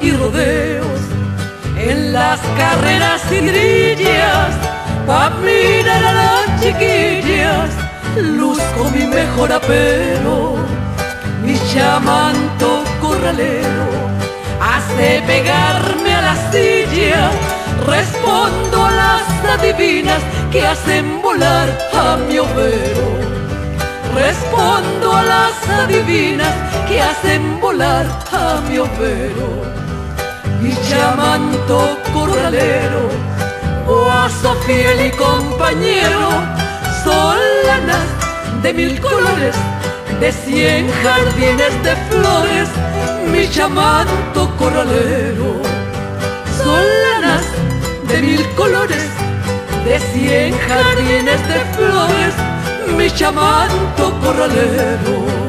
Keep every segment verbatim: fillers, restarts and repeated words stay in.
y rodeos, en las carreras y trillas, pa' mirar a las chiquillas, luzco mi mejor apero. Mi chamanto corralero hace pegarme a la silla, respondo a las adivinas que hacen volar a mi overo. Respondo a las adivinas que hacen volar a mi overo. Mi chamanto corralero, guaso fiel y compañero, solanas de mil colores, de cien jardines de flores, mi chamanto corralero. Solanas de mil colores, de cien jardines de flores, mi chamanto corralero.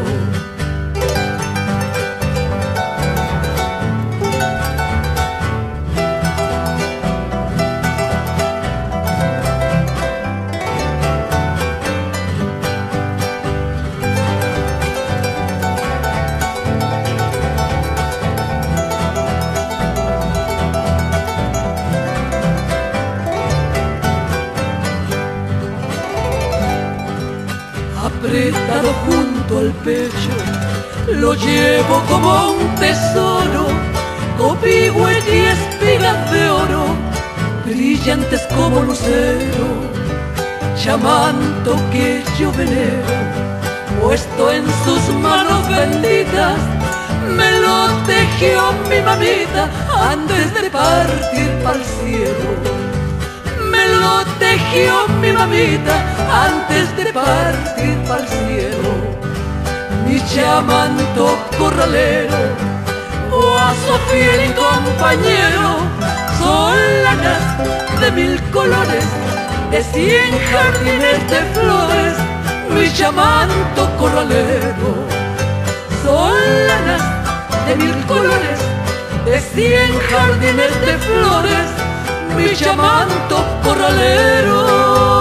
Apretado junto al pecho, lo llevo como un tesoro, copigüe y espigas de oro, brillantes como lucero. Chamanto que yo venero, puesto en sus manos benditas, me lo tejió mi mamita antes de partir pa'l cielo. Me lo tejió mi mamita antes de partir pa'l cielo. Mi chamanto corralero, guaso fiel y compañero, solanas de mil colores, de cien jardines de flores, mi chamanto corralero. Solanas de mil colores, de cien jardines de flores, mi chamanto corralero.